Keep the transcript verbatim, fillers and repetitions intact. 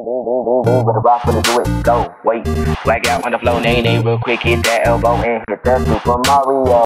boom, boom, boom, boom, with the rock, with the do it, go, wait. Swag out on the floor, nay, nay, real quick, hit that elbow and hit that Super Mario.